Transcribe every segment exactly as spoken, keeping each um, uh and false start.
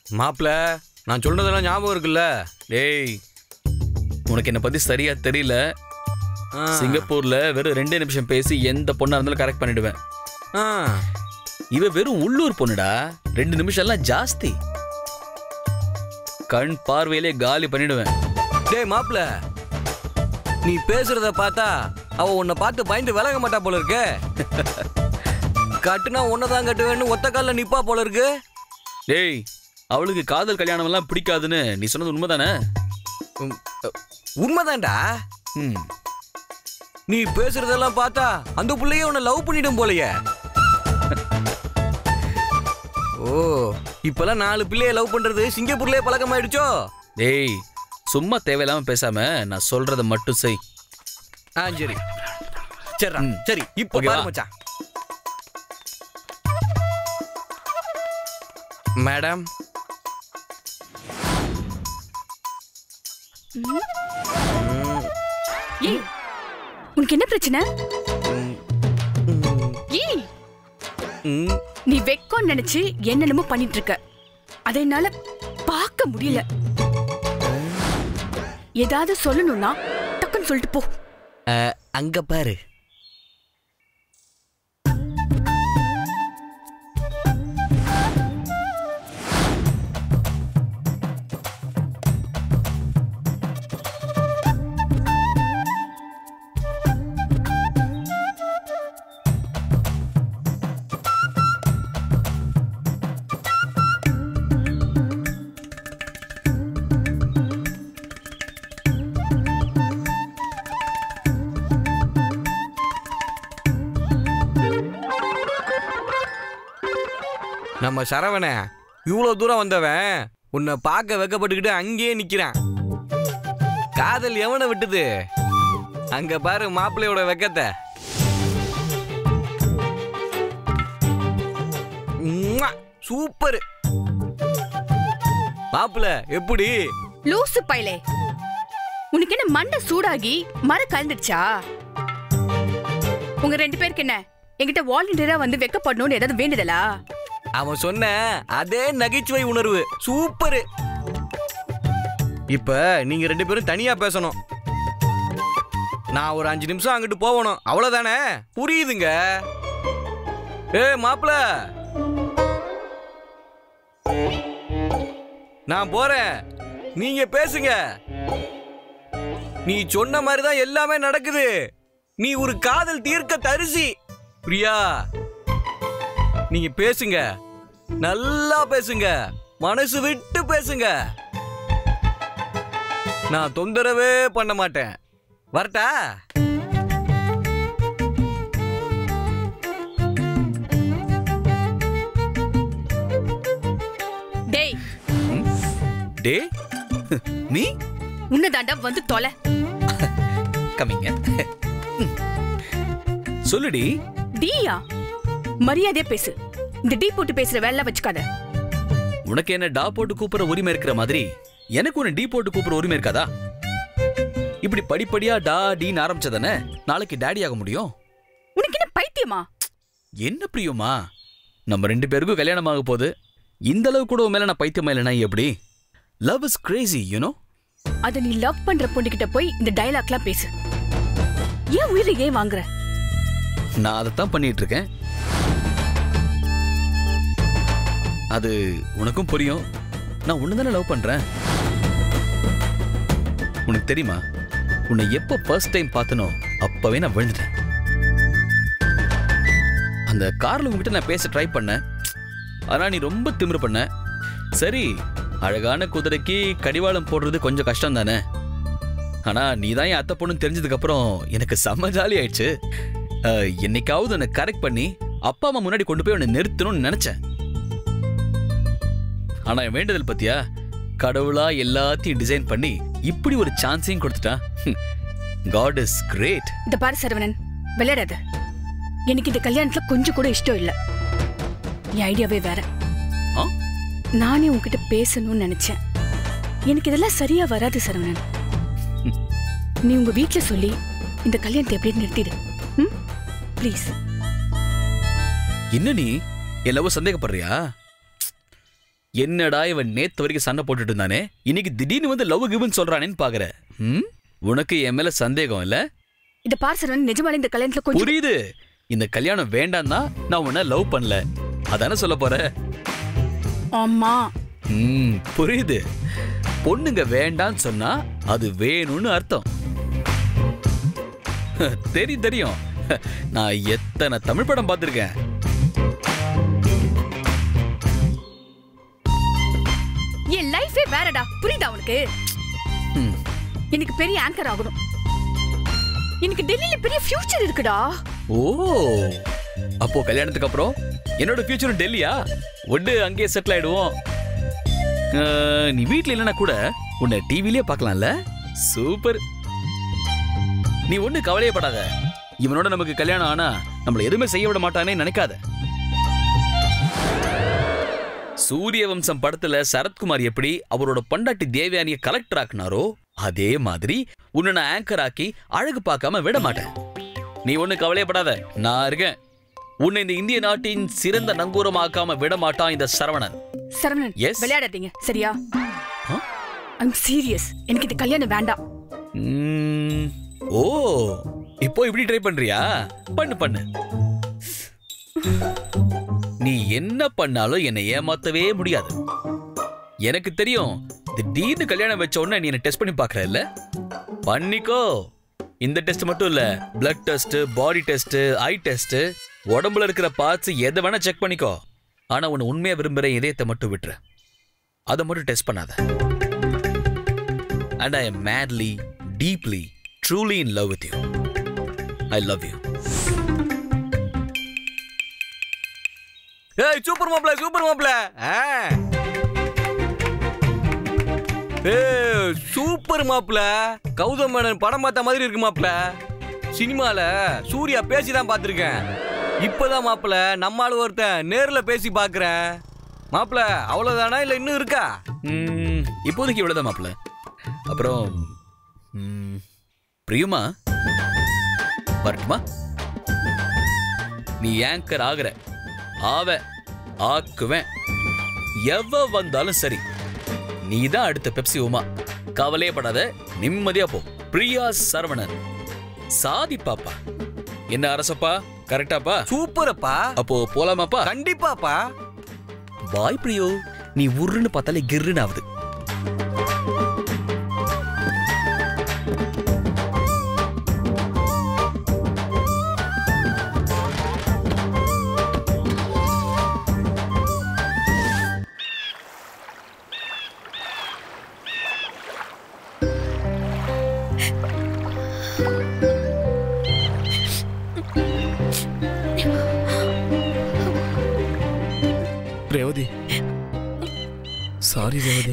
மாப்பிள்ள நான் சொல்றதெல்லாம் ஞாபகம் இருக்குல்ல? டேய் உனக்கு என்ன பத்தி சரியா தெரியல. சிங்கப்பூர்ல வெறும் ரெண்டே நிமிஷம் பேசி எந்த பொண்ணா இருந்தாலும் கரெக்ட் பண்ணிடுவேன். இவ வெறும் உள்ளூர் பொண்ணுடா. ரெண்டு நிமிஷம் எல்லாம் ஜாஸ்தி. கண் பார்வையிலே காலி பண்ணிடுவேன். டேய் மாப்பிள்ள, நீ பேசுறத பார்த்தா அவ உன்னை பார்த்து பயந்து விலக மாட்டா போல இருக்கு. கட்டுனா உன்னதான் கட்டுவேன்னு ஒத்த கால நிப்பா போல இருக்கு. டேய் அவளுக்கு காதல் கல்யாணம் எல்லாம் பிடிக்காதுன்னு நீ சொன்னது உண்மைதானே? உண்மைதான்டா. ம் நீ பேசுறதெல்லாம் பார்த்தா அந்த புள்ளைய உன்னை லவ் பண்ணிடும் போலயே. ஓ, இப்பெல்லாம் நாலு பிள்ளைய லவ் பண்றது சிங்கப்பூர்லயே பழக்கமாயிடுச்சோ? டேய் சும்மா தேவையில்லாம பேசாம நான் சொல்றத மட்டும் செய். ஆ சரி சரிடா. சரி இப்போ பாரு மச்சான். மேடம், ஏய் உனக்கு என்ன பிரச்சனை? ஏய் நீ வெக்கம் நினைச்சு என்னென்னமோ பண்ணிட்டு இருக்க. அதை என்னால பார்க்க முடியல. ஏதாவது சொல்லணும்னா டக்குன்னு சொல்லிட்டு போ. அங்க பாரு. நம்ம சரவண இவ்வளவு தூரம் வந்தவன் உன்னை பார்க்க வெக்கப்பட்டுக்கிட்டு அங்கேயே நிக்கிறான். காதல் எவனை விட்டுது? அங்க பாரு மாப்பிள்ளையோட வெக்கத்தை. சூப்பர் மாப்பிள்ள. எப்படி லூசு பைலே, உனக்கு என்ன மண்டை சூடாகி மர கலந்துடுச்சா? உங்க ரெண்டு பேருக்கு என்ன என்கிட்ட வாலண்டியரா வந்து வெக்கப்படணும்னு ஏதாவது வேண்டுதலா? அவன் சொன்ன அதே நகைச்சுவை உணர்வு. சூப்பர். இப்ப நீங்க ரெண்டு பேரும் தனியா பேசணும். நான் ஒரு அஞ்சு நிமிஷம் அங்கிட்டு போகணும். அவ்வளவுதானே? புரியுதுங்க. ஏ மாப்பிள்ள, நான் போறேன், நீங்க பேசுங்க. நீ சொன்ன மாதிரிதான் எல்லாமே நடக்குது. நீ ஒரு காதல் தீர்க்க தரிசி பிரியா. நீங்க பேசுங்க, நல்லா பேசுங்க, மனசு விட்டு பேசுங்க. நான் தொந்தரவே பண்ண மாட்டேன். வரட்டா? டேய் டேய் நீ உன்னதாண்டா வந்து தொலை. கமிங்க. சொல்லுடி. டீயா? மரியாதையா பேசு. இந்த டீ போட்டு பேசுற வேலை வச்சுக்காத. உனக்கு என்ன டா போட்டு கூப்பிடுற உரிமை இருக்கிற மாதிரி எனக்கு ஒன்னு டீ போட்டு கூப்பிடுற உரிமை இருக்காதா? இப்படி படிப்படியா டா டீன்னு ஆரம்பிச்சதானே நாளைக்கு டாடி ஆக முடியும். உனக்கு என்ன பைத்தியமா? என்ன பிரியுமா, நம்ம ரெண்டு பேருக்கும் கல்யாணம் ஆக போகுது. இந்த அளவு கூட மேல நான் பைத்தியமா இல்லைனா எப்படி? Love is crazy, you know. அத நீ லவ் பண்ற பொண்ணுகிட்ட போய் இந்த டயலாக்லாம் பேசு. ஏன் உயிரை ஏன் வாங்குற? நான் அதைத்தான் பண்ணிட்டு இருக்கேன். அது உனக்கும் புரியும். நான் உன்னதானே லவ் பண்றேன். உனக்கு தெரியுமா, உன்னை எப்போ ஃபர்ஸ்ட் டைம் பார்த்தனோ அப்பவே நான் விழுந்துட்டேன். அந்த கார்ல உங்ககிட்ட நான் பேச ட்ரை பண்ணேன். ஆனா நீ ரொம்ப திமிரு பண்ண. சரி, அழகான குதிரைக்கு கடிவாளம் போடுறது கொஞ்சம் கஷ்டம் தானே. ஆனா நீ தான் என் அத்தை பொண்ணு தெரிஞ்சதுக்கு அப்புறம் எனக்கு செம்ம ஜாலி ஆயிடுச்சு. என்னைக்காவது உன்னை கரெக்ட் பண்ணி அப்பா அம்மா முன்னாடி கொண்டு போய் உன்னை நிறுத்தணும்னு நினைச்சேன். ஆனா என் வேண்டுதல் பத்தியா, கடவுளா எல்லாத்தையும் டிசைன் பண்ணி இப்படி ஒரு சான்ஸையும் கொடுத்துட்டா. God is great. இந்த பாரு சரவணன், விளையாடாத. எனக்கு இந்த கல்யாணத்துல கொஞ்சம் கூட இஷ்டம் இல்ல. என் ஐடியாவே வேற. நானே உன்கிட்ட பேசணும்னு நினைச்சேன். எனக்கு இதெல்லாம் சரியா வராது சரவணன். நீ உங்க வீட்டுல சொல்லி இந்த கல்யாணத்தை எப்படி நிறுத்திடு. ப்ளீஸ். என்ன நீ எல்லாவோ சந்தேகப்படுறியா? என்னடா இவன் நேத்து வரைக்கும் சண்டை போட்டுட்டு இருந்தானே, இன்னைக்கு திடீர்னு வந்து லவ் கிவ்னு சொல்றானேன்னு பாக்குற. ம் உனக்கு என் மேல சந்தேகம் இல்ல? இத பார் சரவணன், நிஜமாலே இந்த கல்யாணத்துல கொஞ்சம் புரியுது. இந்த கல்யாணம் வேண்டாம் தான் நான் உன்னை லவ் பண்ணல, அதானே சொல்ல போற? ஆமா. ம் புரியுது. பொண்ணுங்க வேண்டான்னு சொன்னா அது வேணும்னு அர்த்தம். தெரியும் தெரியும், நான் எத்தனை தமிழ் படம் பார்த்திருக்கேன். என் லைஃபே வேறடா, புரியுதா உனக்கு? எனக்கு பெரிய ஆங்கர் ஆகணும். எனக்கு டெல்லியில பெரிய ஃபியூச்சர் இருக்குடா. ஓ, அப்போ கல்யாணத்துக்கு அப்புறம் என்னோட ஃபியூச்சர் டெல்லியா? ஒட்டு அங்கேயே செட்டில் ஆயிடுவோம். நீ வீட்ல இல்லைன்னா கூட உன்னை டிவிலேயே பார்க்கலாம்ல. சூப்பர். நீ ஒண்ணு கவலையப்படாத. இவனோட நமக்கு கல்யாணம் ஆனா நம்மள எதுவுமே செய்ய விட மாட்டானே நினைக்காத. சூரிய வம்சம் படத்துல சரத்குமார் எப்படி அவரோட பொண்டாட்டி தேவயானிய கலெக்டர் ஆக்குனாரோ, அதே மாதிரி உன்னை நான் ஆங்கர் ஆக்கி அழகு பார்க்காம விட மாட்டேன். நீ ஒண்ணு கவலையப்படாத, நான் இருக்கேன். உன்னை இந்த இந்திய நாட்டின் சிறந்த நங்கூரமாக்காம விட மாட்டான் இந்த சரவணன். சரவணன், Yes? விளையாடாதீங்க சரியா? I'm serious. எனக்கு இந்த கல்யாணம் வேண்டாம். ம், ஓ, இப்போ இப்படி ட்ரை பண்றியா? பண்ணு பண்ணு. நீ என்ன பண்ணாலும் என்னை ஏமாத்தவே முடியாது. எனக்கு தெரியும். திடீர்னு கல்யாணம் வச்ச உடனே நீ என்ன டெஸ்ட் பண்ணி பாக்குற இல்ல? பண்ணிக்கோ. இந்த டெஸ்ட் மட்டும் இல்ல, blood test, body test, eye test, உடம்புல இருக்கிற பார்ட்ஸ் எதை வேணா செக் பண்ணிக்கோ. ஆனா உன்னை உண்மையா விரும்புற இதயத்தை மட்டும் விட்டுரு. அதை மட்டும் டெஸ்ட் பண்ணாத. And I am madly, deeply, truly in love with you. I love you. ஏய் சூப்பர் மாப்ள, சூப்பர் மாப்ள. ஏய் சூப்பர் மாப்ள. கௌதம் மேனன் படம் பார்த்த மாதிரி இருக்கு மாப்ள. சினிமால சூர்யா பேசிதான் பார்த்திருக்கேன். இப்பதான் மாப்ள நம்மால ஒருத்தன் நேர்ல பேசி பார்க்கறேன். மாப்ள அவ்வளவுதானா இல்ல இன்னும் இருக்கா? ம், இப்போதைக்கு இவ்வளவுதான் மாப்ள. அப்புறம் ம், பிரியுமா வரட்டுமா? நீ ஆங்கர் ஆகுற, ஆவ, ஆக்குவேன். எவ வந்தாலும் சரி, நீதான் அடுத்த பெப்சி உமா. கவலையே படாத, நிம்மதியா போ. பிரியா சரவணன், சாதி பாப்பா. என்ன அரசப்பா, கரெக்டாப்பா? சூப்பரப்பா. அப்போ போலாமாப்பா? கண்டிப்பாப்பா. பாய் பிரியோ. நீ உருன்னு பார்த்தாலே கிர்ன்னு ஆகுது. ரேவதி, சாரி ரேவதி.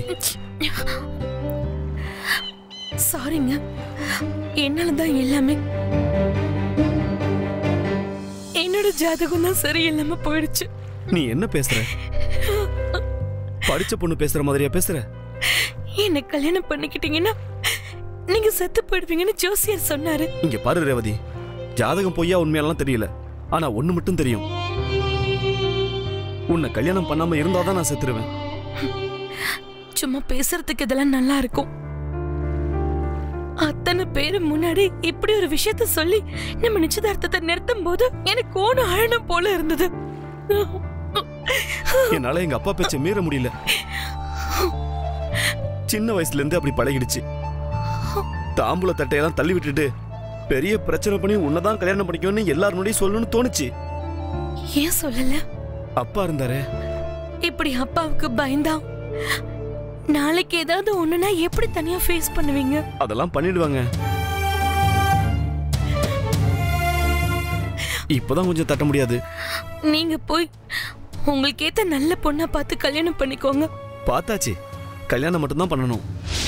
சாரிங்க, என்னாலதான் எல்லாமே. என்னோட ஜாதகம் தான் சரியில்லாம போயிடுச்சு. நீ என்ன பேசுற? படிச்ச பொண்ணு பேசுற மாதிரியா பேசுற? என்ன கல்யாணம் பண்ணிக்கிட்டீங்கன்னா நீங்க செத்து போயிடுவீங்கன்னு ஜோசியர் சொன்னாரு. இங்க பாரு ரேவதி, ஜாதகம் பொய்யா உண்மையெல்லாம் தெரியல. ஆனா ஒண்ணு மட்டும் தெரியும், உன்னை கல்யாணம் பண்ணாம இருந்தாதான் நான் செத்துருவேன். சும்மா பேசுறதுக்கு இதெல்லாம் நல்லா இருக்கும். அத்தனை பேரு முன்னாடி இப்படி ஒரு விஷயத்த சொல்லி நம்ம நிச்சயதார்த்தத்தை நிறுத்தும் போது எனக்கு ஓணும் அழணும் போல இருந்தது. என்னால எங்க அப்பா பேச்ச மீற முடியல. சின்ன வயசுல இருந்து அப்படி பழகிடுச்சு. தாம்பூல தட்டையெல்லாம் தள்ளி விட்டுட்டு பெரிய பிரச்சனை பண்ணி உன்னதான் கல்யாணம் பண்ணிக்கணும்னு எல்லாரும் முன்னாடி சொல்லணும்னு தோணுச்சு. ஏன் சொல்லல? அப்பா இருந்தாரு. இப்படி அப்பாவுக்கு பயந்தா நாளைக்கு ஏதாவது ஒண்ணுனா எப்படி தனியா ஃபேஸ் பண்ணுவீங்க? அதெல்லாம் பண்ணிடுவாங்க. இப்பதான் கொஞ்சம் தட்ட முடியாது. நீங்க போய் உங்களுக்கு ஏத்த நல்ல பொண்ணா பார்த்து கல்யாணம் பண்ணிக்கோங்க. பார்த்தாச்சு, கல்யாணம் மட்டும்தான் பண்ணணும்.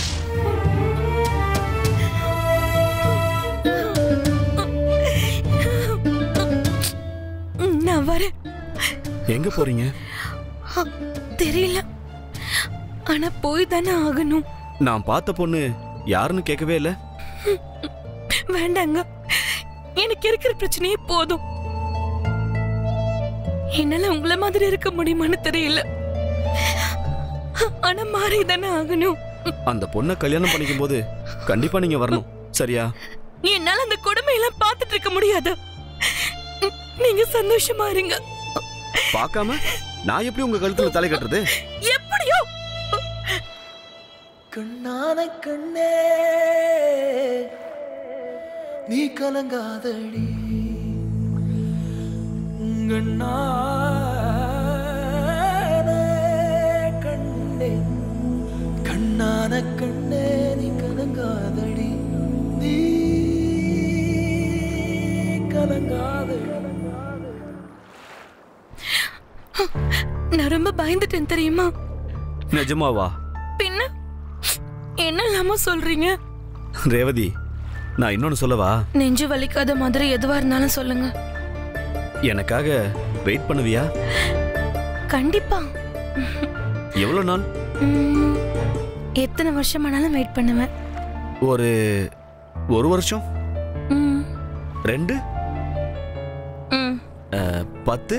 நான் வரேன். எங்க போறீங்க? தெரியல, ஆனா போய் தானே ஆகணும். நான் பார்த்த பொண்ணு யாருன்னு கேட்கவே இல்ல. வேண்டாங்க, எனக்கு இருக்கிற பிரச்சனையே போதும். என்னால உங்களை மாதிரி இருக்க முடியுமான்னு தெரியல. ஆனா மாறிதானே ஆகணும். அந்த பொண்ணை கல்யாணம் பண்ணிக்கும் போது கண்டிப்பா நீங்க வரணும், சரியா? என்னால அந்த கொடுமையெல்லாம் பார்த்துட்டு இருக்க முடியாது. நீங்க சந்தோஷமா இருங்க. பார்க்காம நான் எப்படி உங்க கழுத்துல தலை கட்டுறது? எப்படியோ. கண்ணான கண்ணே நீ கலங்காதடி, கண்ணே கண்ணான கண்ணே நீ கலங்காதடி, நீ கலங்காதடி. நான் ரொம்ப பயந்துட்டேன் தெரியுமா? நிஜமாவா? பின்ன என்ன இல்லாம சொல்றீங்க? ரேவதி, நான் இன்னொன்னு சொல்லவா? நெஞ்சு வலிக்காத மாதிரி எதுவா இருந்தாலும் சொல்லுங்க. எனக்காக வெயிட் பண்ணுவியா? கண்டிப்பா. எவ்வளவு நாள்? எத்தனை வருஷமானாலும் வெயிட் பண்ணுவேன். ஒரு ஒரு வருஷம், ரெண்டு, பத்து.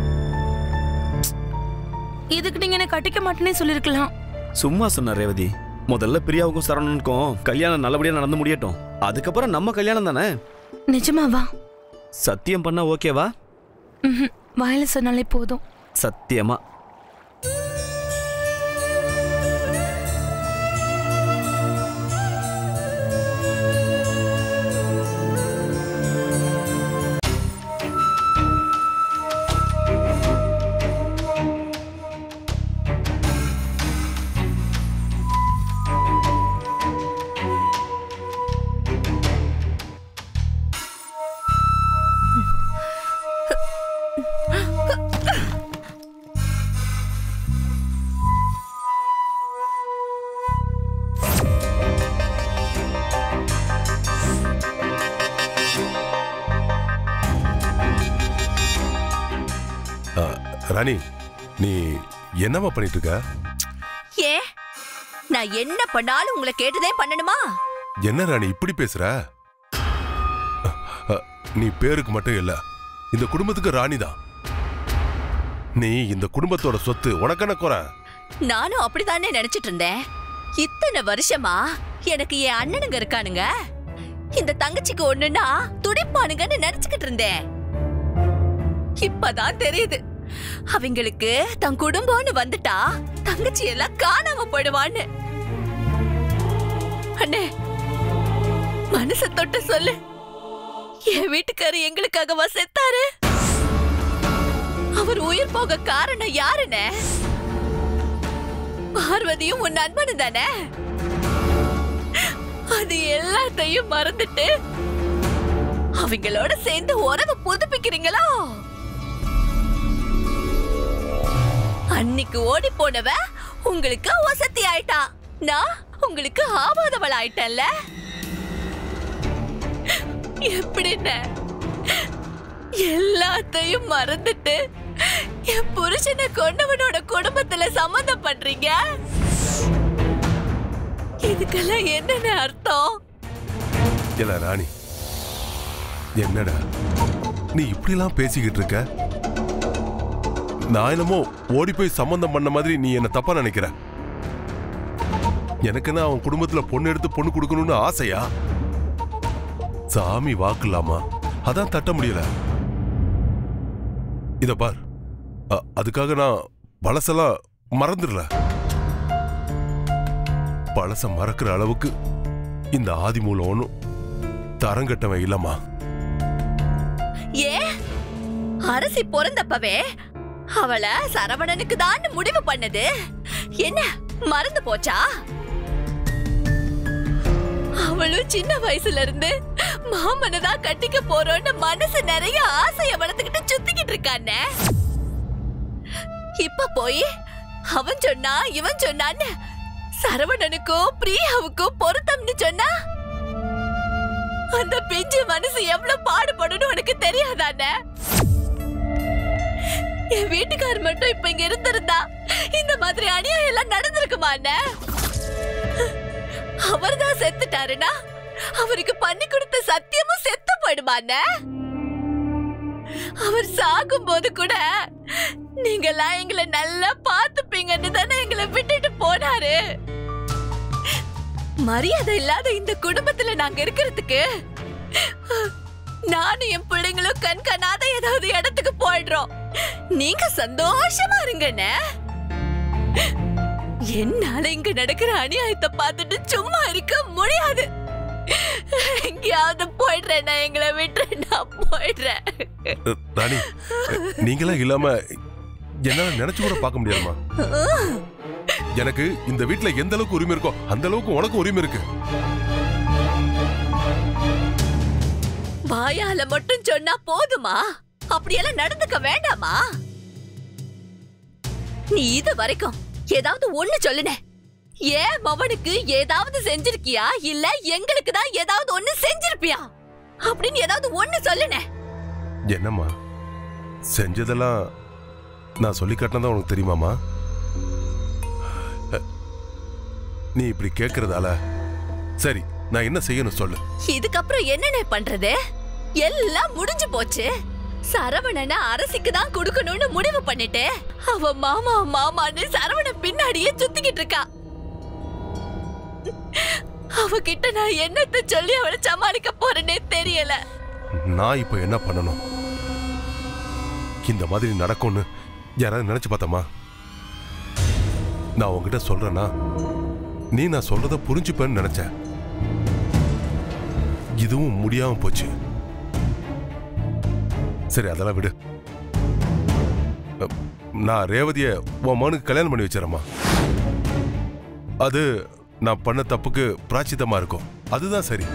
இதுக்கு நீங்க என்ன கட்டிக்க மாட்டேன்னு சொல்லிருக்கலாம். சும்மா சொன்ன ரேவதி. முதல்ல பிரியாவுக்கும் சரவணனுக்கும் கல்யாணம் நல்லபடியா நடந்து முடியட்டும், அதுக்கப்புறம் நம்ம கல்யாணம் தானே. நிஜமாவா? சத்தியம் பண்ணா ஓகேவா? வாயில சொன்னாலே போதும். சத்தியமா? ராணி, நீ என்னமா பண்ணிட்டு இருக்க? ஏ, நான் என்ன பண்ணாலும் உங்களை கேட்டுதே பண்ணணுமா? என்ன ராணி இப்படி பேசுற? நீ பேருக்கு மட்டும் இல்ல, இந்த குடும்பத்துக்கு ராணி தான். நீ இந்த குடும்பத்தோட சொத்து, உனக்கென்ன குறை? நானும் அப்படித்தானே நினைச்சிட்டு இருந்தேன். இத்தனை வருஷமா எனக்கு என் அண்ணனுங்க இருக்கானுங்க, இந்த தங்கச்சிக்கு ஒண்ணுன்னா துடிப்பானுங்கன்னு நினைச்சுக்கிட்டு இருந்தேன். இப்பதான் தெரியுது அவங்களுக்கு தன் குடும்பம்னு வந்துட்டா தங்கச்சி எல்லாம் காணாம போயிடுவான்னு. அண்ணே, மனச தொட்டு சொல்லு, என் வீட்டுக்காரு எங்களுக்காகவா செத்தாரு? அவர் உயிர் போக காரணம் யாருன்னு? பார்வதியும் உன் நண்பனு தானே? அது எல்லாத்தையும் மறந்துட்டு அவங்களோட சேர்ந்து உறவை புதுப்பிக்கிறீங்களா? அன்னைக்கு ஓடி போனவ உங்களுக்கு வசதி ஆயிட்டா, நான் உங்களுக்கு ஆபாதவள் ஆயிட்டேன்ல. எப்படின்னு எல்லாத்தையும் மறந்துட்டு என் புருஷனை கொண்டவனோட குடும்பத்துல சம்மந்தம் பண்றீங்க? இதுக்கெல்லாம் என்னென்ன அர்த்தம்? இல்ல ராணி, என்னடா நீ இப்படி எல்லாம் பேசிக்கிட்டு இருக்க? நான் என்னமோ ஓடி போய் சம்பந்தம் பண்ண மாதிரி நீ என்ன தப்பா நினைக்கிற? எனக்குன்னா அவன் குடும்பத்துல பொண்ணு எடுத்து பொண்ணு கொடுக்கணும்னு ஆசையா? சாமி வாக்குலாமா, அதான் தட்ட முடியல. இத பார், அதுக்காக நான் பழசெல்லாம் மறந்துடல. பழச மறக்கிற அளவுக்கு இந்த ஆதிமூலம் ஒண்ணும் தரங்கட்டவன் இல்லம்மா. ஏ, அரசி பிறந்தப்பவே அவளை சரவணனுக்கு தான் முடிவு பண்ணது என்ன மறந்து போச்சா? அவளும் சின்ன வயசுல இருந்து மாமனதான் கட்டிக்க போறோன்னு மனசு நிறைய ஆசைய வளர்த்துக்கிட்டு சுத்திக்கிட்டு இருக்கானே. இப்ப போய் அவன் சொன்னா இவன் சொன்னான்னு சரவணனுக்கும் பிரியாவுக்கும் பொருத்தம்னு சொன்னா அந்த பிஞ்சு மனசு எவ்வளவு பாடுபடும் உனக்கு தெரியாதானே? என் வீட்டுக்கார் மட்டும் இப்ப இங்க இருந்திருந்தா இந்த மாதிரி அநியாயம் எல்லாம் நடந்திருக்குமாண்ணே? அவர்தான் செத்துட்டாருன்னா அவருக்கு பண்ணி கொடுத்த சத்தியமும் செத்து போயிடுமாண்ணே? அவர் சாகும் போது கூட நீங்கெல்லாம் எங்களை நல்லா பாத்துப்பீங்கன்னு தானே எங்களை விட்டுட்டு போனாரு. மரியாதை இல்லாத இந்த குடும்பத்துல நாங்க இருக்கிறதுக்கு நானும் என் பிள்ளைங்களும் கண் காணாத ஏதாவது இடத்துக்கு போயிடுறோம். நீங்க சந்தோஷமா இருங்கண்ணே. என்னால இங்க நடக்கிற அநியாயத்தை பார்த்துட்டு சும்மா இருக்க முடியாது. எங்கேயாவது போயிடுறேன், எங்களை விட்டு நான் போயிடுறேன். ராணி, நீங்களா இல்லாம என்னால நினைச்சு கூட பார்க்க முடியாதுமா. எனக்கு இந்த வீட்டுல எந்த அளவுக்கு உரிமை இருக்கோ அந்த அளவுக்கு உனக்கு உரிமை இருக்கு. வாயால மட்டும் சொன்னா போதுமா? அப்படியெல்லாம் நடந்துக்க வேண்டாமா? நீ இது வரைக்கும் ஏதாவது ஒண்ணு சொல்லுனே. ஏன் மவனுக்கு ஏதாவது செஞ்சிருக்கியா இல்ல எங்களுக்கு தான் ஏதாவது ஒண்ணு செஞ்சிருப்பியா அப்படின்னு ஏதாவது ஒண்ணு சொல்லுனே. என்னம்மா செஞ்சதெல்லாம் நான் சொல்லி காட்டினதா உனக்கு தெரியுமாமா? நீ இப்படி கேக்குறதால சரி நான் என்ன செய்யணும் சொல்லு. இதுக்கப்புறம் என்னென்ன பண்றது? எல்லாம் முடிஞ்சு போச்சு. சரவணனை அரசிக்கு தான் கொடுக்கணும்னு முடிவு பண்ணிட்டு அவ மாமா மாமான்னு சரவணன் பின்னாடியே சுத்திக்கிட்டு இருக்கா. அவகிட்ட நான் என்னத்தை சொல்லி அவளை சமாளிக்க போறேன்னே தெரியல. நான் இப்ப என்ன பண்ணணும்? இந்த மாதிரி நடக்கும்னு யாராவது நினைச்சு பார்த்தமா? நான் உங்ககிட்ட சொல்றேன்னா நீ நான் சொல்றத புரிஞ்சுப்பேன்னு நினைச்சேன். இதுவும் முடியாம போச்சு. சரி அதெல்லாம் விடு. நான் ரேவதிய உன் மகனுக்கு கல்யாணம் பண்ணி வச்சிடறேம்மா. அது நான் பண்ண தப்புக்கு பிராச்சித்தமா இருக்கும். அதுதான் சரி.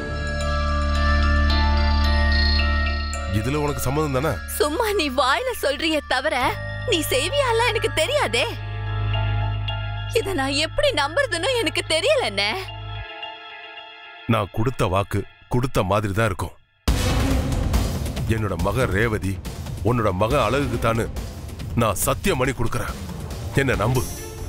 இதுல உனக்கு சம்மதம் தானே? சும்மா நீ வாயில சொல்றியே தவிர நீ செய்வியால எனக்கு தெரியாதே. இத நான் எப்படி நம்புறதுன்னு எனக்கு தெரியலண்ணே. நான் கொடுத்த வாக்கு கொடுத்த மாதிரி தான் இருக்கும். என்னோட மக ரேவதி உன்னோட மக அழகுக்கு தானு நான் சத்தியம் பண்ணி கொடுக்கறேன். என்ன நம்பு.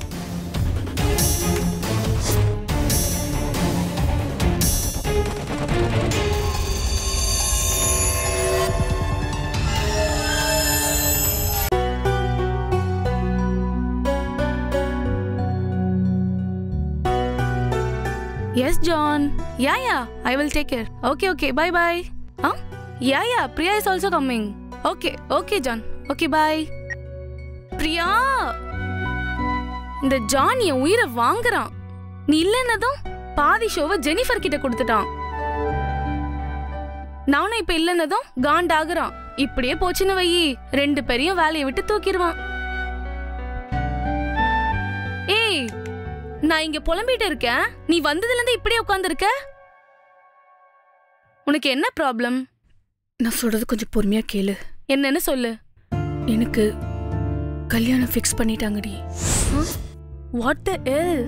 Yes, John. Yeah, yeah. I will take care. Okay, okay. Bye, bye. Huh? Yeah, yeah. Priya is also coming. Okay, okay, John. Okay, bye. Priya! இந்த ஜான் என் உயிரை வாங்குறான். நீ இல்லைன்னதும் பாதி ஷோவை ஜெனிஃபர் கிட்ட கொடுத்துட்டான். நானும் இப்ப இல்லைன்னதும் காண்டாகுறான். இப்படியே போச்சுன்னு வையி ரெண்டு பேரையும் வேலையை விட்டு தூக்கிடுவான். ஏய், நான் இங்க புலம்பிட்டு இருக்கேன். நீ வந்ததுல இருந்து இப்படியே உட்கார்ந்திருக்க. உனக்கு என்ன ப்ராப்ளம்? நான் சொல்றது கொஞ்சம் பொறுமையா கேளு. என்னன்னு சொல்லு. எனக்கு கல்யாணம் ஃபிக்ஸ் பண்ணிட்டாங்கடி. வாட் தி ஹெல்?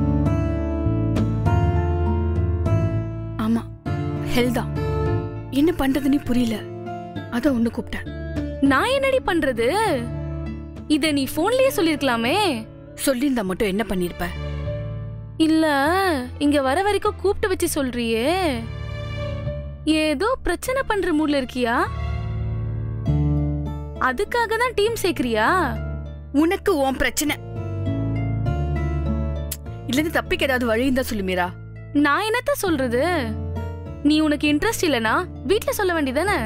ஆமா, ஹெல் தான். என்ன பண்றதுன்னு புரியல. அத ஒண்ணு கூப்பிட்டேன். நான் என்னடி பண்றது? இத நீ போன்லயே சொல்லிருக்கலாமே. சொல்லியிருந்தா மட்டும் என்ன பண்ணிருப்ப? இல்ல, இங்க வர வரைக்கும் கூப்பிட்டு வச்சு சொல்றியே. ஏதோ பிரச்சனை பண்ற மூட்ல இருக்கியா? அதுக்காக தான் டீம் சேர்க்கறியா? உனக்கு உன் பிரச்சனை இல்ல, தப்பிக்க ஏதாவது வழி இருந்தா சொல்லு மீரா. நான் என்னத்த சொல்றது? நீ உனக்கு இன்ட்ரெஸ்ட் இல்லனா வீட்ல சொல்ல வேண்டியதானே.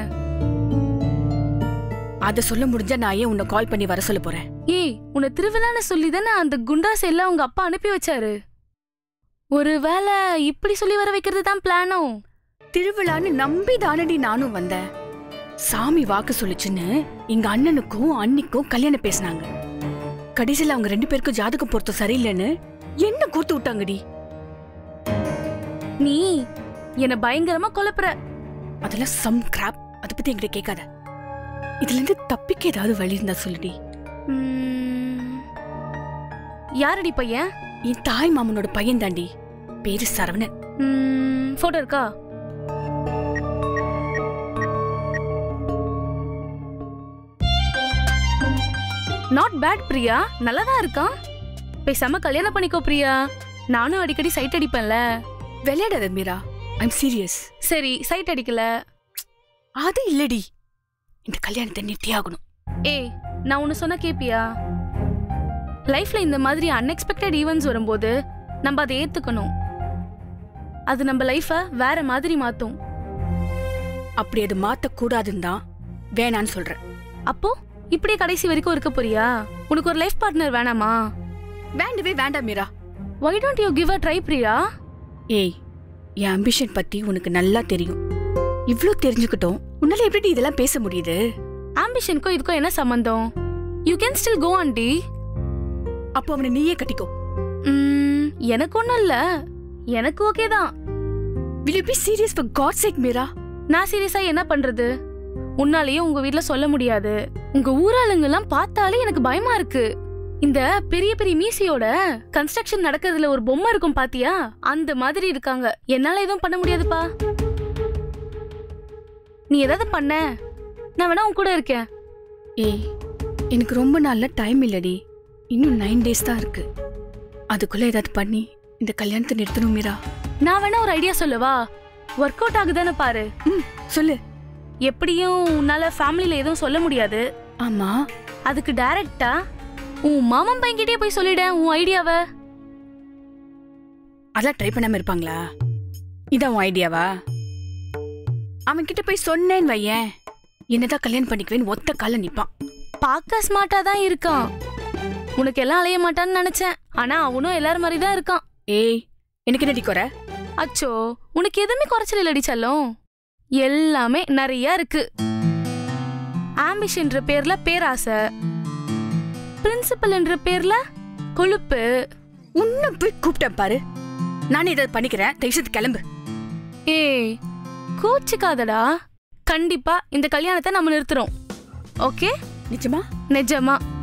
அத சொல்ல முடிஞ்சா நான் ஏன் உன்னை கால் பண்ணி வர சொல்ல போறேன்? ஏய், உன்னை திருவிழான்னு சொல்லி தானே அந்த குண்டாஸ் எல்லாம் உங்க அப்பா அனுப்பி வச்சாரு. ஒருவேளை இப்படி சொல்லி வர வைக்கிறது தான் பிளானோ? திருவிழான்னு நம்பி தானடி நானும் வந்தேன். சாமி வாக்கு சொல்லுச்சுன்னு எங்க அண்ணனுக்கும் அன்னிக்கும் கல்யாணம் பேசினாங்க. கடைசியில அவங்க ரெண்டு பேருக்கும் ஜாதகம் பொருத்தம் சரியில்லைன்னு என்ன கூத்து விட்டாங்கடி. நீ என்ன பயங்கரமா குழப்புற. அதெல்லாம் சம் கிராப். அத பத்தி என்கிட்ட கேட்காத. இதுல இருந்து தப்பிக்க ஏதாவது வழி இருந்தா சொல்லுடி. யாரடி பையன்? என் தாய் மாமனோட பையன் தாண்டி. பேரு சரவணன். போட்டோ இருக்கா? நாட் பேட் பிரியா, நல்லாதான் இருக்கான். பேசாம கல்யாணம் பண்ணிக்கோ பிரியா. நானும் அடிக்கடி சைட் அடிப்பேன்ல. விளையாடாத மீரா, ஐம் சீரியஸ். சரி, சைட் அடிக்கல அது இல்லடி. இந்த கல்யாணத்தை நிறுத்தியாகணும். ஏய், நான் ஒன்னு சொன்னா கேப்பியா? லைஃப்ல இந்த மாதிரி அன்எக்ஸ்பெக்டட் ஈவெண்ட்ஸ் வரும்போது நம்ம அதை ஏத்துக்கணும். அது நம்ம லைஃப வேற மாதிரி மாத்தும். அப்படி அது மாத்த கூடாதுன்னு தான் வேணான்னு சொல்றேன். அப்போ இப்படியே கடைசி வரைக்கும் இருக்க போறியா? உனக்கு ஒரு லைஃப் பார்ட்னர் வேணாமா? வேண்டவே வேண்டாம் Meera. Why don't you give a try, Priya? ஏய், என் அம்பிஷன் பத்தி உனக்கு நல்லா தெரியும். இவ்ளோ தெரிஞ்சுக்கிட்டோம், உன்னால எப்படி இதெல்லாம் பேச முடியுது? ஆம்பிஷனுக்கும் இதுக்கும் என்ன சம்பந்தம்? You can still go on, டி. அப்போ அவனை நீயே கட்டிக்கோ. ம், எனக்கு ஒண்ணும் இல்ல. எனக்கு ஓகே தான். Will you be serious for God's sake, Meera? நான் சீரியஸா என்ன பண்றது? உன்னாலேயே உங்க வீட்ல சொல்ல முடியாது. உங்க ஊராளுங்க எல்லாம் பார்த்தாலே எனக்கு பயமா இருக்கு. இந்த பெரிய பெரிய மீசியோட கன்ஸ்ட்ரக்ஷன் நடக்கிறதுல ஒரு பொம்மை இருக்கும் பாத்தியா? அந்த மாதிரி இருக்காங்க. என்னால எதுவும் பண்ண முடியாதுப்பா. நீ ஏதாவது பண்ண, நான் வேணா உன் கூட இருக்கேன். ஏய், எனக்கு ரொம்ப நாள்ல டைம் இல்லடி. இன்னும் நைன் டேஸ் தான் இருக்கு. அதுக்குள்ள ஏதாவது பண்ணி இந்த கல்யாணத்தை நிறுத்தணும் மீரா. நான் வேணா ஒரு ஐடியா சொல்லவா? ஒர்க் அவுட் ஆகுதானே பாரு. ம், சொல்லு. எப்படியும் உன்னால ஃபேமிலில எதுவும் சொல்ல முடியாது. ஆமா, அதுக்கு டைரக்டா உன் மாமன் பையன்கிட்டே போய் சொல்லிட உன் ஐடியாவை. அதெல்லாம் ட்ரை பண்ணாம இருப்பாங்களா? இதான் உன் ஐடியாவா? அவன் கிட்ட போய் சொன்னேன்னு வையேன், என்னதான் கல்யாணம் பண்ணிக்குவேன்னு ஒத்த கால நிப்பான். பார்க்க ஸ்மார்ட்டா தான் இருக்கான். உனக்கு எல்லாம் அலைய மாட்டான்னு நினைச்சேன். ஆனா அவனும் எல்லாரும் மாதிரி தான் இருக்கான். ஏய், எனக்கு என்னடி குறை? அச்சோ, உனக்கு எதுவுமே குறைச்சல் இல்லடி செல்லம். எல்லாமே நிறைய இருக்கு. ஆம்பிஷன்ற பேர்ல பேராசை, பிரின்சிபல் என்ற பேர்ல கொழுப்பு. உன்ன போய் கூப்பிட்டேன் பாரு. நானே ஏதாவது பண்ணிக்கிறேன், தயவுசெய்து கிளம்பு. ஏய், கோச்சிக்காதடா. கண்டிப்பா இந்த கல்யாணத்தை நம்ம நிறுத்துறோம். ஓகே? நிஜமா? நிஜமா.